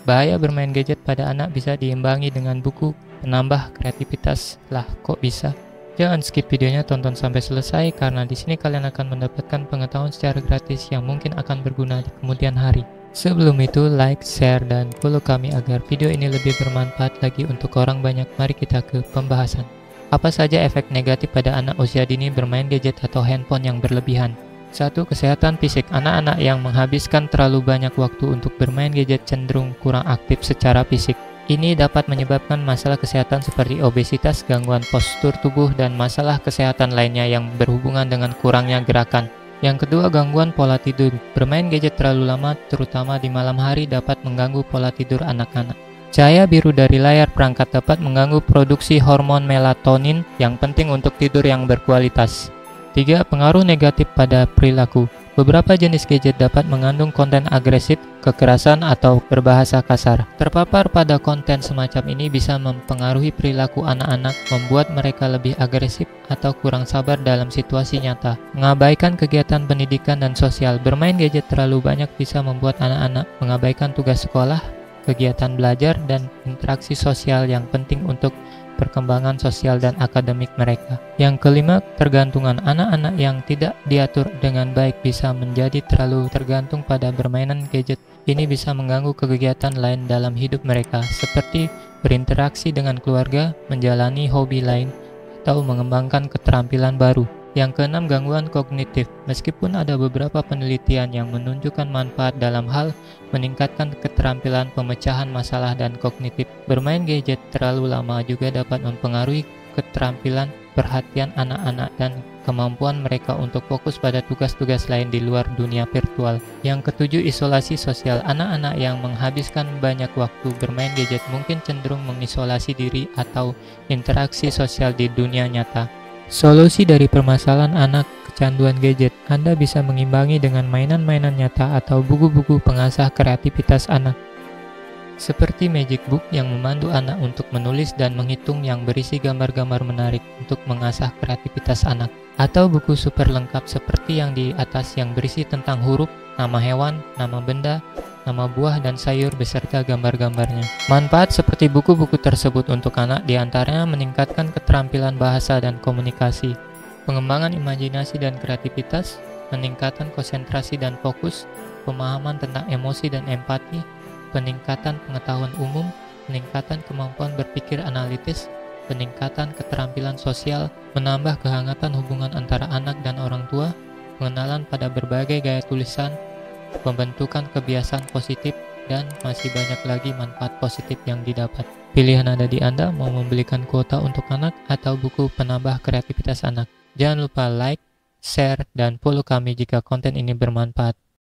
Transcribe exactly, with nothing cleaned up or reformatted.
Bahaya bermain gadget pada anak bisa diimbangi dengan buku penambah kreativitas. Lah, kok bisa? Jangan skip videonya, tonton sampai selesai karena di sini kalian akan mendapatkan pengetahuan secara gratis yang mungkin akan berguna di kemudian hari. Sebelum itu, like, share, dan follow kami agar video ini lebih bermanfaat lagi untuk orang banyak. Mari kita ke pembahasan. Apa saja efek negatif pada anak usia dini bermain gadget atau handphone yang berlebihan? Satu. Kesehatan fisik. Anak-anak yang menghabiskan terlalu banyak waktu untuk bermain gadget cenderung kurang aktif secara fisik. Ini dapat menyebabkan masalah kesehatan seperti obesitas, gangguan postur tubuh, dan masalah kesehatan lainnya yang berhubungan dengan kurangnya gerakan. Yang kedua, gangguan pola tidur. Bermain gadget terlalu lama, terutama di malam hari, dapat mengganggu pola tidur anak-anak. Cahaya biru dari layar perangkat dapat mengganggu produksi hormon melatonin yang penting untuk tidur yang berkualitas. Tiga. Pengaruh negatif pada perilaku. Beberapa jenis gadget dapat mengandung konten agresif, kekerasan, atau berbahasa kasar. Terpapar pada konten semacam ini bisa mempengaruhi perilaku anak-anak, membuat mereka lebih agresif atau kurang sabar dalam situasi nyata. Mengabaikan kegiatan pendidikan dan sosial. Bermain gadget terlalu banyak bisa membuat anak-anak mengabaikan tugas sekolah, kegiatan belajar, dan interaksi sosial yang penting untuk perkembangan sosial dan akademik mereka. Yang kelima, tergantungan. Anak-anak yang tidak diatur dengan baik bisa menjadi terlalu tergantung pada permainan gadget. Ini bisa mengganggu kegiatan lain dalam hidup mereka, seperti berinteraksi dengan keluarga, menjalani hobi lain, atau mengembangkan keterampilan baru. Yang keenam, gangguan kognitif. Meskipun ada beberapa penelitian yang menunjukkan manfaat dalam hal meningkatkan keterampilan pemecahan masalah dan kognitif, bermain gadget terlalu lama juga dapat mempengaruhi keterampilan perhatian anak-anak dan kemampuan mereka untuk fokus pada tugas-tugas lain di luar dunia virtual. Yang ketujuh, isolasi sosial. Anak-anak yang menghabiskan banyak waktu bermain gadget mungkin cenderung mengisolasi diri atau interaksi sosial di dunia nyata. Solusi dari permasalahan anak kecanduan gadget. Anda bisa mengimbangi dengan mainan-mainan nyata atau buku-buku pengasah kreativitas anak, seperti Magic Book yang memandu anak untuk menulis dan menghitung, yang berisi gambar-gambar menarik untuk mengasah kreativitas anak, atau buku super lengkap seperti yang di atas yang berisi tentang huruf, nama hewan, nama benda, nama buah dan sayur beserta gambar-gambarnya. Manfaat seperti buku-buku tersebut untuk anak diantaranya meningkatkan keterampilan bahasa dan komunikasi, pengembangan imajinasi dan kreativitas, peningkatan konsentrasi dan fokus, pemahaman tentang emosi dan empati, peningkatan pengetahuan umum, peningkatan kemampuan berpikir analitis, peningkatan keterampilan sosial, menambah kehangatan hubungan antara anak dan orang tua, pengenalan pada berbagai gaya tulisan, pembentukan kebiasaan positif, dan masih banyak lagi manfaat positif yang didapat. Pilihan ada di Anda, mau membelikan kuota untuk anak atau buku penambah kreativitas anak. Jangan lupa like, share, dan follow kami jika konten ini bermanfaat.